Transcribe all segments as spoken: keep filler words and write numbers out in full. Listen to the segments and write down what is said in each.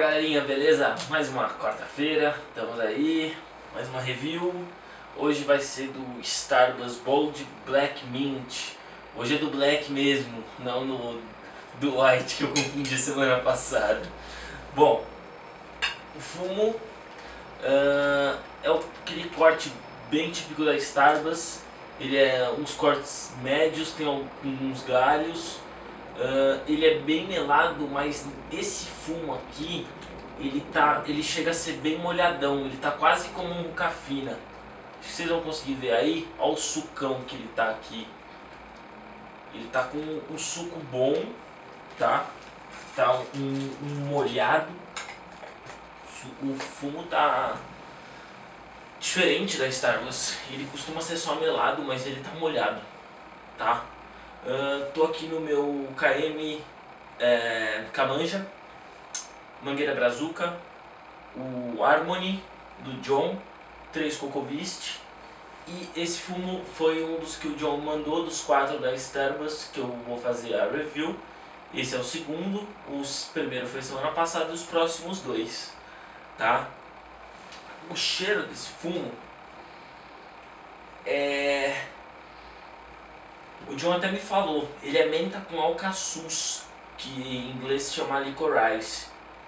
galerinha, beleza? Mais uma quarta-feira, estamos aí, mais uma review. Hoje vai ser do Starbucks Bold Black Mint. Hoje é do Black mesmo, não no, do White que eu confundi semana passada. Bom, o fumo uh, é aquele corte bem típico da Starbucks. Ele é uns cortes médios, tem alguns galhos. Uh, ele é bem melado, mas esse fumo aqui, ele, tá, ele chega a ser bem molhadão, ele tá quase como um cafina. Acho que vocês vão conseguir ver aí, olha o sucão que ele tá aqui. Ele tá com um suco bom, tá? Tá um, um molhado. O fumo tá diferente da Starbucks, ele costuma ser só melado, mas ele tá molhado, tá? Uh, tô aqui no meu K M é, Camanja, Mangueira Brazuca, o Harmony do John, três Coco Beast, e esse fumo foi um dos que o John mandou dos quatro da Starbucks que eu vou fazer a review. Esse é o segundo, o primeiro foi semana passada e os próximos dois, tá? O cheiro desse fumo é... O John até me falou, ele é menta com alcaçuz, que em inglês se chama licorice.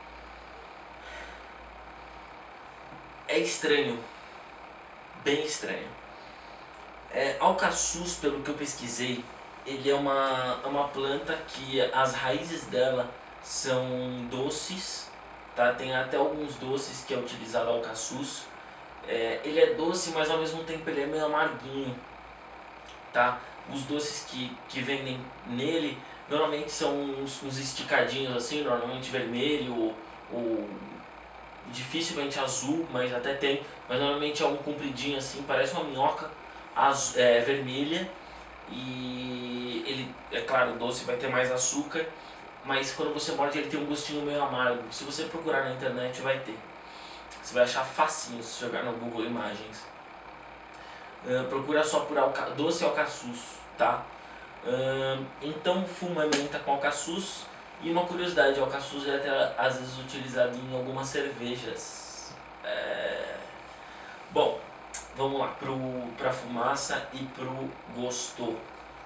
É estranho, bem estranho. É, alcaçuz, pelo que eu pesquisei, ele é uma, uma planta que as raízes dela são doces, tá? Tem até alguns doces que é utilizado alcaçuz. É, ele é doce, mas ao mesmo tempo ele é meio amarguinho, tá? Os doces que, que vendem nele normalmente são uns, uns esticadinhos assim, normalmente vermelho ou, ou dificilmente azul, mas até tem, mas normalmente é um compridinho assim, parece uma minhoca azul, é, vermelha, e ele, é claro, o doce vai ter mais açúcar, mas quando você morde ele tem um gostinho meio amargo. Se você procurar na internet vai ter, você vai achar facinho se jogar no Google Imagens. Uh, procura só por alca doce alcaçuz, tá? Uh, então o fumo é menta com alcaçuz. E uma curiosidade, o alcaçuz é até às vezes utilizado em algumas cervejas. É... Bom, vamos lá pro, pra fumaça e pro gosto.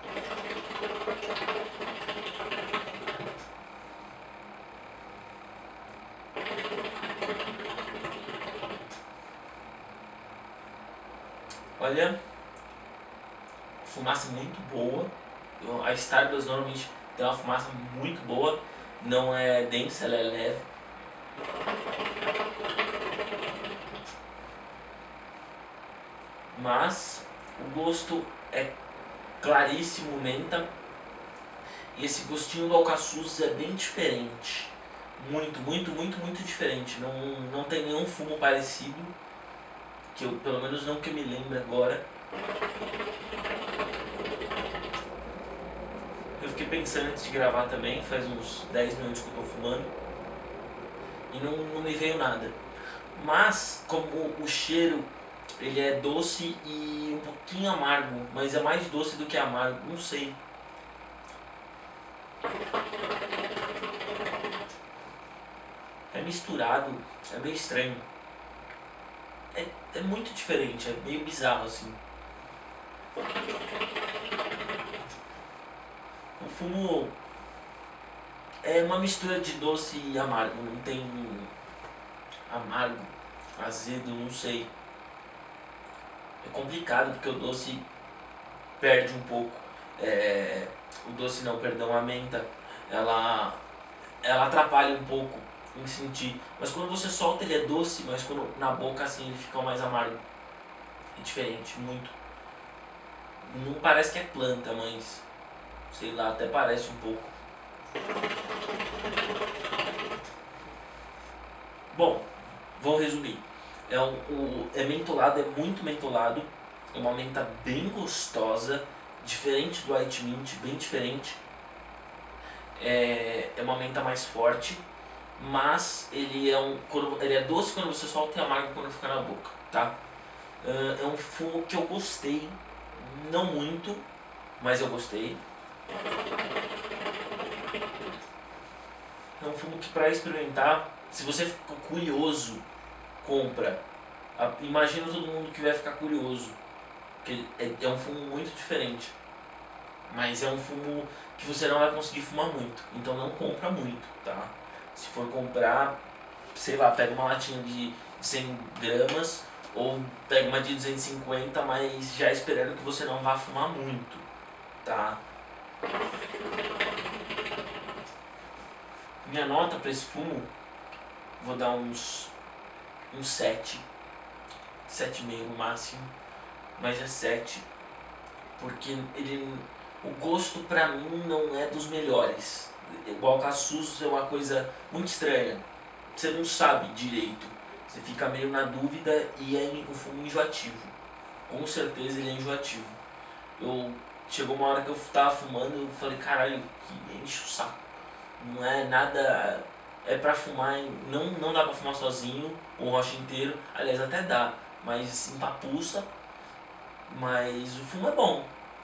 Olha, fumaça muito boa. A Starbucks normalmente tem uma fumaça muito boa, não é densa, ela é leve. Mas o gosto é claríssimo, menta. E esse gostinho do alcaçuz é bem diferente. Muito, muito, muito, muito diferente. Não, não tem nenhum fumo parecido. Que eu, pelo menos não que eu me lembre agora. Eu fiquei pensando antes de gravar também, faz uns dez minutos que eu tô fumando. E não, não me veio nada. Mas, como o cheiro, ele é doce e um pouquinho amargo. Mas é mais doce do que amargo, não sei. É misturado, é meio estranho. É, é muito diferente, é meio bizarro assim. O fumo é uma mistura de doce e amargo, não tem amargo, azedo, não sei. É complicado porque o doce perde um pouco. É, o doce não, perdão, a menta, ela, ela atrapalha um pouco em sentir, mas quando você solta ele é doce, mas quando na boca assim ele fica mais amargo. É diferente, muito. Não parece que é planta, mas sei lá, até parece um pouco. Bom, vou resumir. É, um, o, é mentolado, é muito mentolado. É uma menta bem gostosa, diferente do White Mint, bem diferente. É, é uma menta mais forte. Mas ele é, um, quando, ele é doce quando você solta e amargo quando fica na boca, tá? Uh, é um fumo que eu gostei, não muito, mas eu gostei. É um fumo que, para experimentar, se você ficou curioso, compra. Imagina todo mundo que vai ficar curioso, porque é, é um fumo muito diferente, mas é um fumo que você não vai conseguir fumar muito, então não compra muito, tá? Se for comprar, sei lá, pega uma latinha de cem gramas ou pega uma de duzentos e cinquenta, mas já esperando que você não vá fumar muito, tá? Minha nota para esse fumo, vou dar uns uns sete, sete vírgula cinco no máximo, mas é sete, porque ele, o gosto pra mim não é dos melhores. O alcaçuz é uma coisa muito estranha, você não sabe direito, você fica meio na dúvida e é um fumo enjoativo, com certeza ele é enjoativo. Eu, chegou uma hora que eu tava fumando e eu falei, caralho, que enche o saco, não é nada... É pra fumar, não, não dá pra fumar sozinho, o rocha inteiro, aliás até dá, mas empapuça, mas o fumo é bom.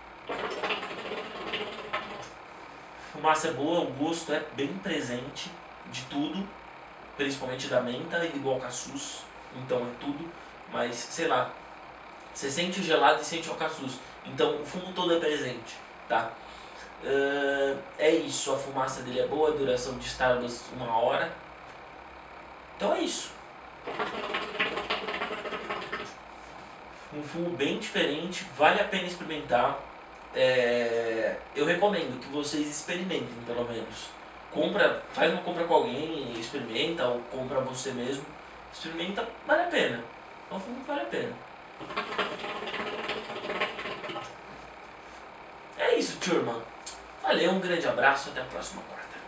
Fumaça é boa, o gosto é bem presente de tudo, principalmente da menta e do alcaçuz, então é tudo, mas sei lá, você sente o gelado e sente o alcaçuz, então o fumo todo é presente, tá? Uh, é isso, a fumaça dele é boa, a duração de Starbucks uma hora. Então é isso. Um fumo bem diferente, vale a pena experimentar. É, eu recomendo que vocês experimentem, pelo menos. Compra, faz uma compra com alguém, experimenta, ou compra você mesmo. Experimenta, vale a pena. É um fumo que vale a pena. É isso, turma. Valeu, um grande abraço, até a próxima quarta.